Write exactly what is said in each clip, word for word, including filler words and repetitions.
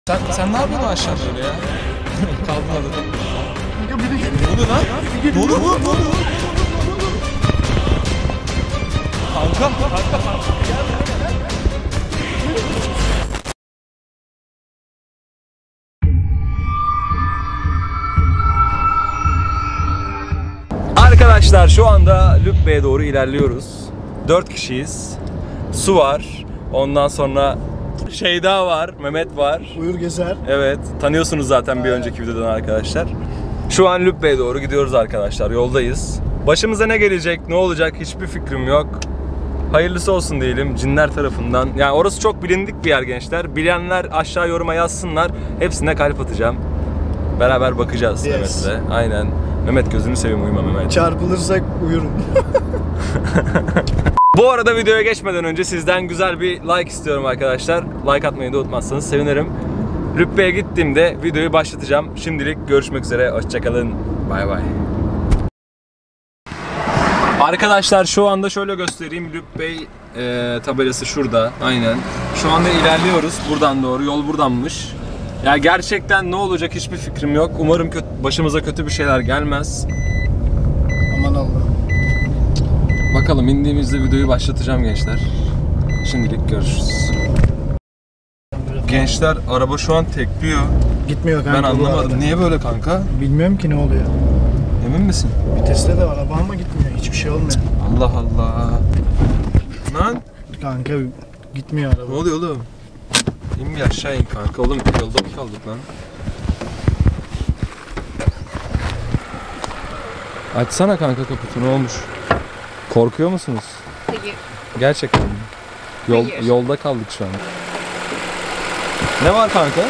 Sen, sen ne yapıyorsun aşağıda öyle ya? Kaldın adada. Ne oluyor lan? Ne oluyor? Ne oluyor? Kanka, kanka, kanka. Arkadaşlar şu anda Lübbe'ye doğru ilerliyoruz. Dört kişiyiz. Su var. Ondan sonra Şeyda var, Mehmet var. Buyur Gezer. Evet, tanıyorsunuz zaten bir önceki videodan arkadaşlar. Şu an Lübbe'ye doğru gidiyoruz arkadaşlar, yoldayız. Başımıza ne gelecek, ne olacak hiçbir fikrim yok. Hayırlısı olsun diyelim cinler tarafından. Yani orası çok bilindik bir yer gençler. Bilenler aşağı yoruma yazsınlar. Hepsine kalp atacağım. Beraber bakacağız yes. Mehmet'le. Aynen. Mehmet gözünü seveyim, uyuma Mehmet. Çarpılırsak uyurum. Bu arada videoya geçmeden önce sizden güzel bir like istiyorum arkadaşlar. Like atmayı da unutmazsanız sevinirim. Lübbe'ye gittiğimde videoyu başlatacağım. Şimdilik görüşmek üzere. Hoşçakalın. Bay bay. Arkadaşlar şu anda şöyle göstereyim. Lübbe e, tabelası şurada. Aynen. Şu anda ilerliyoruz. Buradan doğru. Yol buradanmış. Ya gerçekten ne olacak hiçbir fikrim yok. Umarım kötü, başımıza kötü bir şeyler gelmez. Aman Allah'ım. Bakalım indiğimizde videoyu başlatacağım gençler. Şimdilik görüşürüz. Gençler araba şu an tekliyor. Gitmiyor kanka. Ben anlamadım. Niye böyle kanka? Bilmiyorum ki ne oluyor. Emin misin? Viteste de var araba ama gitmiyor. Hiçbir şey olmuyor. Allah Allah. Lan? Kanka gitmiyor araba. Ne oluyor oğlum? İn bir aşağı in kanka. Oğlum yolda mı kaldık lan? Açsana kanka kaputu, ne olmuş? Korkuyor musunuz? Hayır. Gerçekten mi? Yol, Hayır. Yolda kaldık şu an. Ne var kanka?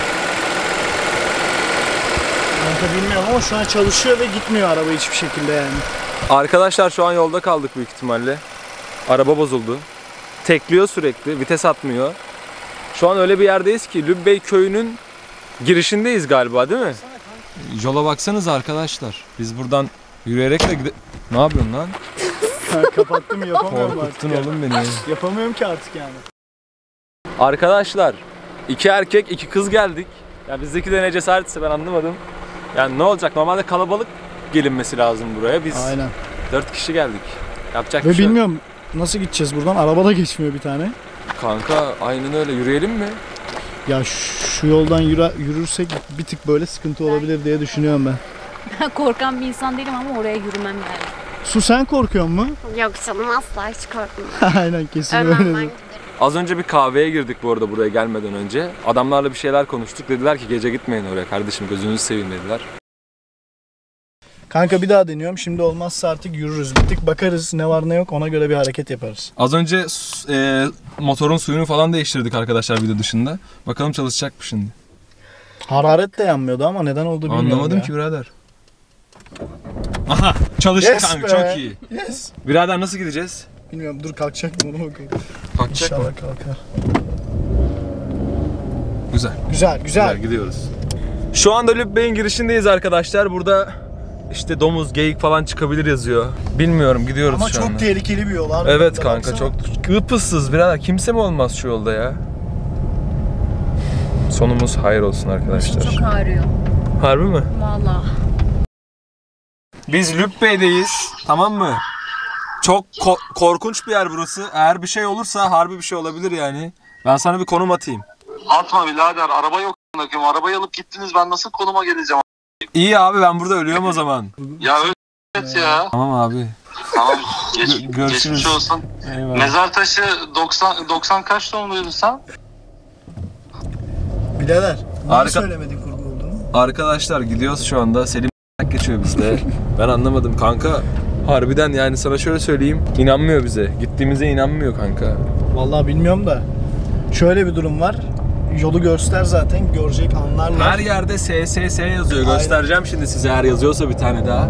Kanka bilmiyorum ama şu an çalışıyor ve gitmiyor araba hiçbir şekilde yani. Arkadaşlar şu an yolda kaldık büyük ihtimalle. Araba bozuldu. Tekliyor sürekli, vites atmıyor. Şu an öyle bir yerdeyiz ki Lübbe köyünün girişindeyiz galiba, değil mi? Yola baksanız arkadaşlar. Biz buradan yürüyerek de gide... Ne yapıyorsun lan? Kapattım yapamıyorum artık. Korkuttun oğlum beni. Yapamıyorum ki artık yani. Arkadaşlar iki erkek iki kız geldik. Ya bizdeki de ne cesaretse ben anlamadım. Yani ne olacak? Normalde kalabalık gelinmesi lazım buraya. Biz Aynen. dört kişi geldik. Yapacak Ve bir şey bilmiyorum nasıl gideceğiz buradan. Araba da geçmiyor bir tane. Kanka aynen öyle. Yürüyelim mi? Ya şu yoldan yürü, yürürsek bir tık böyle sıkıntı olabilir diye düşünüyorum ben. Ben korkan bir insan değilim ama oraya yürümem yani. Su sen korkuyor mu? Yok canım asla hiç korkmuyorum. Aynen kesin Ölmem ben öyle. giderim. Az önce bir kahveye girdik bu arada buraya gelmeden önce. Adamlarla bir şeyler konuştuk. Dediler ki gece gitmeyin oraya kardeşim, gözünüzü seveyim dediler. Kanka bir daha deniyorum. Şimdi olmazsa artık yürürüz. Bir tık bakarız ne var ne yok, ona göre bir hareket yaparız. Az önce e, motorun suyunu falan değiştirdik arkadaşlar video dışında. Bakalım çalışacak mı şimdi? Hararet de yanmıyordu ama neden oldu bilmiyorum. Anlamadım ya. ki birader. Aha çalıştı Yes kanka, be. çok iyi. Yes. Birader nasıl gideceğiz? Bilmiyorum, dur kalkacak mı ona bakalım. Kalkacak mı? İnşallah kalkar. Güzel. Güzel, güzel. Güzel gidiyoruz. Şu anda Lübbe'nin girişindeyiz arkadaşlar. Burada işte domuz, geyik falan çıkabilir yazıyor. Bilmiyorum, gidiyoruz Ama şu çok anda. tehlikeli bir yol abi. Evet Burada kanka baksana. çok ıpıssız birader. Kimse mi olmaz şu yolda ya? Sonumuz hayır olsun arkadaşlar. Çok ağrıyor. Harbi mi? Vallahi. Biz Lübbe'deyiz, tamam mı? Çok ko- korkunç bir yer burası. Eğer bir şey olursa harbi bir şey olabilir yani. Ben sana bir konum atayım. Atma birader, araba yok. Arabayı alıp gittiniz, ben nasıl konuma geleceğim? İyi abi, ben burada ölüyorum o zaman. Ya evet ya. Tamam abi. Tamam, geç, Gö- görüşürüz. geçmiş olsun. Eyvallah. Mezar taşı doksan, doksan kaç doğumluydun sen? Birader, niye Arka- söylemedin kurgu olduğunu? Arkadaşlar gidiyoruz şu anda. Selim geçiyor bizde. Ben anlamadım kanka. Harbiden yani sana şöyle söyleyeyim. İnanmıyor bize. Gittiğimize inanmıyor kanka. Vallahi bilmiyorum da. Şöyle bir durum var. Yolu göster zaten, görecek anlarlar. Her yerde S S S yazıyor. Aynen. Göstereceğim şimdi size eğer yazıyorsa bir tane daha.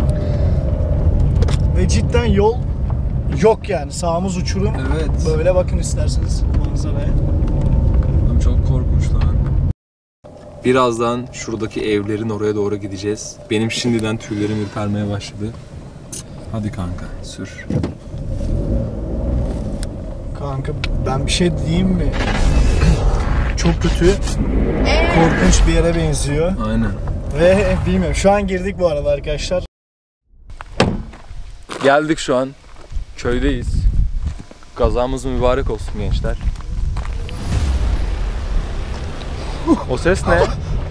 Ve cidden yol yok yani. Sağımız uçurum. Evet. Böyle bakın isterseniz manzaraya. Oğlum çok korkunç lan. Birazdan şuradaki evlerin oraya doğru gideceğiz. Benim şimdiden tüylerim ürpermeye başladı. Hadi kanka sür. Kanka ben bir şey diyeyim mi? çok kötü, korkunç bir yere benziyor. Aynen. Ve bilmiyorum, şu an girdik bu arada arkadaşlar. Geldik şu an. Köydeyiz. Gazamız mübarek olsun gençler. O ses ne?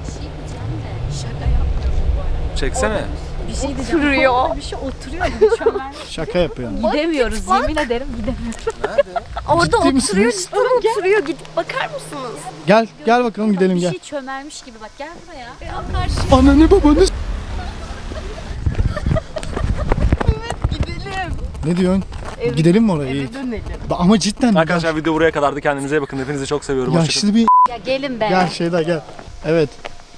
Çeksene. Bir şey diyeceğim. Oturuyor. Bir şey oturuyor. Bir çömelmiş. Şaka yapıyorum. Gidemiyoruz. Yemin ederim gidemiyoruz. Nerede? Orada Ciddi oturuyor. misiniz? Cidden oturuyor. Gidip bakar mısınız? Gel, gel bakalım gidelim Bir gel. şey çömelmiş gibi bak. Gel buraya. Gel karşı. Ananı babanı. Gidelim. Ne diyorsun? Evet. Gidelim mi oraya? Eve dönelim. Ama cidden. Arkadaşlar video buraya kadardı. Kendinize iyi bakın. Hepinizi çok seviyorum. Hoşça kalın. Yaşlı bir... Ya gelin be. Gel Şeyda gel. Evet.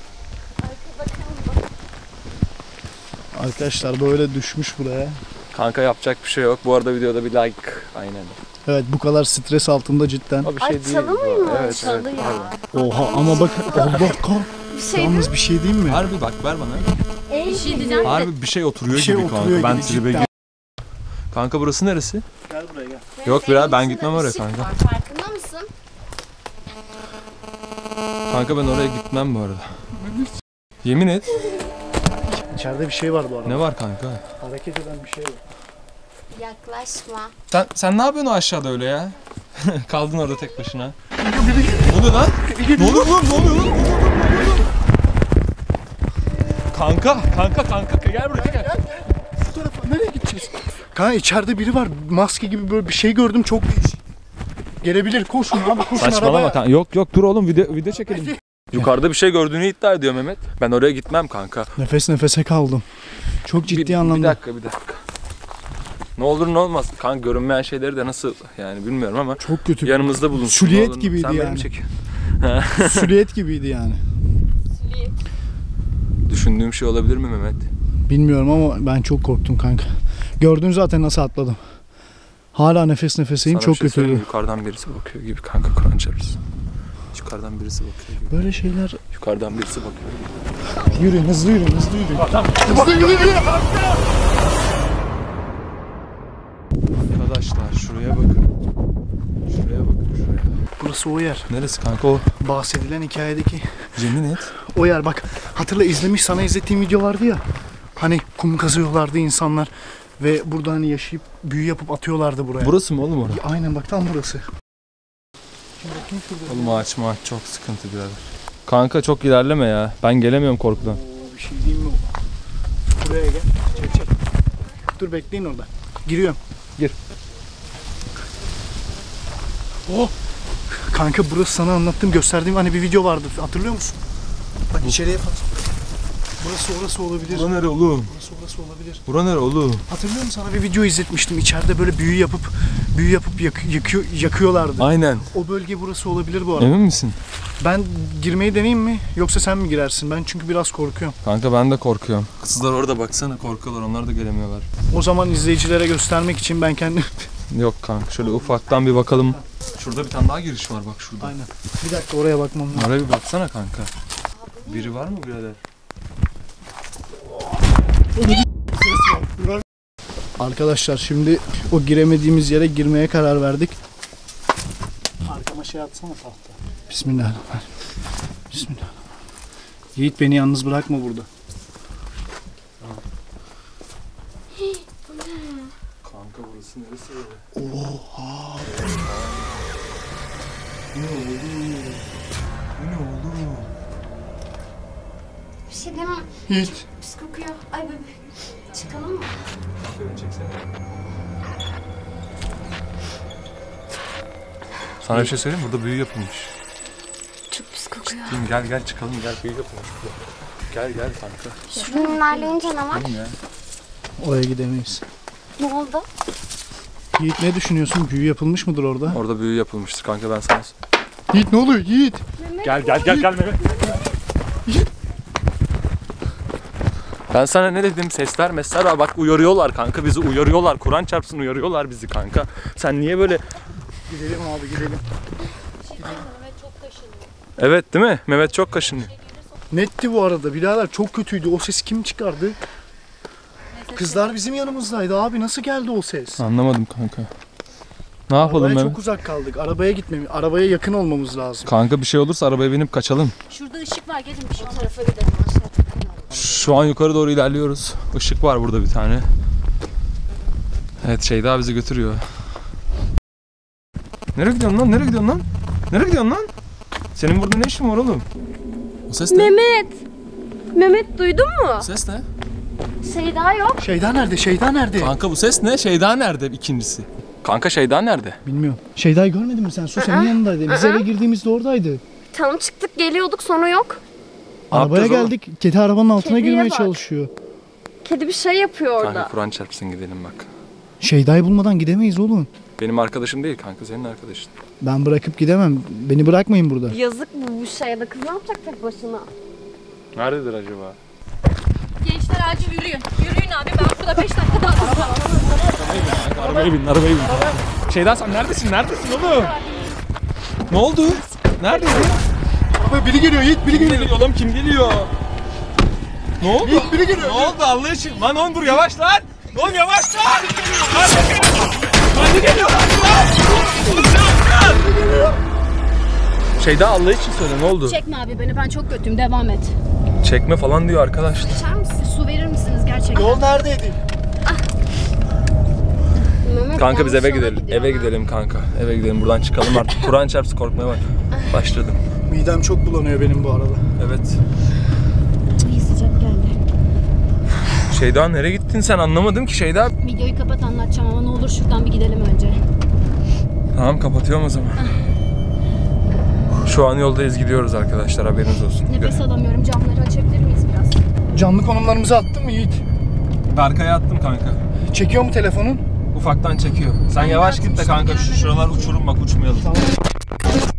Arkadaşlar böyle düşmüş buraya. Kanka yapacak bir şey yok. Bu arada videoda bir like. Aynen. Evet, bu kadar stres altında cidden. O bir şey Ay, değil. çalı bu. mıymış? Evet, Çalı evet. ya. Oha ama bak Allah kah. Bir şey Yalnız bir şey diyeyim mi? Harbi bak ver bana. Bir şey diyeceğim de. Harbi bir şey oturuyor Bir şey gibi oturuyor kanka. Ben gibi tribe cidden. gir- Kanka burası neresi? Gel buraya gel. Yok birader ben gitmem oraya kanka. Farkında mısın? Kanka ben oraya gitmem bu arada. Yemin et. İçeride bir şey var bu arada. Ne var kanka? Hareket eden bir şey var. Yaklaşma. Sen sen ne yapıyorsun o aşağıda öyle ya? Kaldın orada tek başına. Ne oluyor lan? Ne oluyor oğlum? Ne oluyor lan? Kanka, kanka, kanka gel buraya gel. Bu tarafa nereye gideceğiz? Kanka içeride biri var. Maske gibi böyle bir şey gördüm, çok değişik. Gelebilir, koşun abi, koşun Saçmalama arabaya. kanka. Yok yok dur oğlum video video çekelim. Yukarıda bir şey gördüğünü iddia ediyor Mehmet. Ben oraya gitmem kanka. Nefes nefese kaldım. Çok ciddi bir, anlamda. Bir dakika bir dakika. Ne olur ne olmaz. Kanka görünmeyen şeyleri de nasıl yani bilmiyorum ama Çok kötü. yanımızda bulunsun. Süliyet Ne olur. gibiydi Sen beni yani. mi çekiyorsun? Süliyet gibiydi yani. Düşündüğüm şey olabilir mi Mehmet? Bilmiyorum ama ben çok korktum kanka. Gördün zaten nasıl atladım. Hala nefes nefeseyim, Sana çok bir şey söyleyeyim kötüydü. mi? Yukarıdan birisi bakıyor gibi kanka Kur'an çarpsın. Yukarıdan birisi bakıyor gibi. Böyle şeyler... Yukarıdan birisi bakıyor gibi. Yürüyün, hızlı yürüyün, hızlı yürüyün. Hızlı yürüyün. Arkadaşlar şuraya bakın. Şuraya bakın şuraya. Burası o yer. Neresi kanka o? Bahsedilen hikayedeki Yemin et. o yer. Bak hatırla, izlemiş, sana izlettiğim video vardı ya. Hani kum kazıyorlardı insanlar ve burada hani yaşayıp büyü yapıp atıyorlardı buraya. Burası mı oğlum orası? Aynen bak, tam burası. Şimdi bakayım şurada. Oğlum ağaç mağaç çok sıkıntı birader. Kanka çok ilerleme ya. Ben gelemiyorum korkudan. Oo, bir şey diyeyim mi? Buraya gel. Çek çek. Dur bekleyin orada. Giriyorum. Gir. Oh! Kanka burası sana anlattığım, gösterdiğim hani bir video vardı. Hatırlıyor musun? Bak içeriye bak. Burası orası olabilir. Bura nere oğlum? Burası orası olabilir. Bura nere oğlum? Hatırlıyor musun? Sana bir video izletmiştim. İçeride böyle büyü yapıp büyü yapıp yak, yakıyor, yakıyorlardı. Aynen. O bölge burası olabilir bu arada. Emin misin? Ben girmeyi deneyeyim mi? Yoksa sen mi girersin? Ben çünkü biraz korkuyorum. Kanka ben de korkuyorum. Kızlar orada baksana korkuyorlar. Onlar da gelemiyorlar. O zaman izleyicilere göstermek için ben kendim... Yok kanka şöyle ufaktan bir bakalım. Şurada bir tane daha giriş var bak şurada. Aynen. Bir dakika, oraya bakmam lazım. Oraya bir baksana kanka. Biri var mı birader? Arkadaşlar şimdi o giremediğimiz yere girmeye karar verdik. Arkama şey atsana, tahta. Bismillahirrahmanirrahim. Bismillahirrahmanirrahim. Yiğit, beni yalnız bırakma burada. Kanka burası neresi öyle? Oha. Bu ne oldu? Bu ne oldu? Bir şey demem. Yiğit. Pis kokuyor. Ay bebe. Çıkalım mı? Beni çeksene. Sana bir şey söyleyeyim mi? Burada büyü yapılmış. Çok pis kokuyor. Şimdi gel gel çıkalım gel büyü yapılmış. Gel gel kanka. Şuradan ilerleyince ne var? Oğlum ya. Oraya gidemeyiz. Ne oldu? Yiğit, ne düşünüyorsun? Büyü yapılmış mıdır orada? Orada büyü yapılmıştır kanka ben sana. Yiğit ne oluyor? Yiğit. Gel gel gel gel Mehmet. Ben sana ne dedim? Sesler mesler var. Bak uyarıyorlar kanka. Bizi uyarıyorlar. Kur'an çarpsın uyarıyorlar bizi kanka. Sen niye böyle... Gidelim abi, gidelim. Evet değil mi? Mehmet çok kaşınıyor. Netti bu arada birader, çok kötüydü. O ses kim çıkardı? Kızlar bizim yanımızdaydı abi. Nasıl geldi o ses? Anlamadım kanka. Ne yapalım Arabaya Mehmet? çok uzak kaldık. Arabaya gitmemiz, arabaya yakın olmamız lazım. Kanka bir şey olursa arabaya binip kaçalım. Şurada ışık var, gelin bir şu tarafa gidelim. Aşağı çok karanlık. Şu an yukarı doğru ilerliyoruz. Işık var burada bir tane. Evet şey daha bizi götürüyor. Nereye gidiyorsun lan? Nereye gidiyorsun lan? Nereye gidiyorsun lan? Senin burada ne işin var oğlum? O ses ne? Mehmet. Mehmet duydun mu? O ses ne? Şeyda yok. Şeyda nerede? Şeyda nerede? Kanka bu ses ne? Şeyda nerede ikincisi? Kanka Şeyda nerede? Bilmiyorum. Şeyda'yı görmedin mi sen? Su senin yanındaydı. Biz eve girdiğimizde oradaydı. Tam çıktık geliyorduk sonra yok. Ne Arabaya yapacağız oğlum? geldik. Kedi arabanın altına Kediye girmeye bak. çalışıyor. Kedi bir şey yapıyor orada. Kanka Kur'an çarpsın gidelim bak. Şeyda'yı bulmadan gidemeyiz oğlum. Benim arkadaşım değil kanka, senin arkadaşın. Ben bırakıp gidemem. Beni bırakmayın burada. Yazık bu, bu şeyde. Kız ne yapacak tek başına? Nerededir acaba? Gençler acil yürüyün. Yürüyün abi, ben burada beş dakika daha duracağım. Arabaya bin, arabaya bin. Şeyda sen neredesin? Neredesin oğlum? Ne oldu? Neredeydin? Arabaya biri geliyor Yiğit, biri Kim geliyor oğlum? Kim geliyor? Ne oldu? Yiğit biri geliyor. Ne oldu Allah için? Lan oğlum dur yavaş lan! Oğlum yavaş lan! Lan ne geliyor? Lan ne geliyor lan? Oğlum ne yaptın? Şeyda Allah için söyle ne oldu? Çekme abi beni, ben çok kötüyüm, devam et. Çekme falan diyor arkadaşlar. İçer misiniz? Su verir misiniz gerçekten? Yol neredeydi? Mehmet Kanka biz yanlış eve yola gidelim. gidiyor Eve lan. gidelim kanka. Eve gidelim buradan çıkalım artık. Kur'an çarpsın korkmaya bak. Başladım. Midem çok bulanıyor benim bu arada. Evet. İyi sıcak geldi. Şeyda nereye gittin sen anlamadım ki Şeyda. Videoyu kapat, anlatacağım ama ne olur şuradan bir gidelim önce. Tamam kapatıyorum o zaman. Şu an yoldayız gidiyoruz arkadaşlar haberiniz olsun. Nefes alamıyorum, camları açabilir miyiz biraz? Canlı konumlarımızı attın mı Yiğit? Arkaya attım kanka. Çekiyor mu telefonun? Ufaktan çekiyor. Sen yavaş git de kanka şu şuralar uçurum bak uçmayalım. Tamam.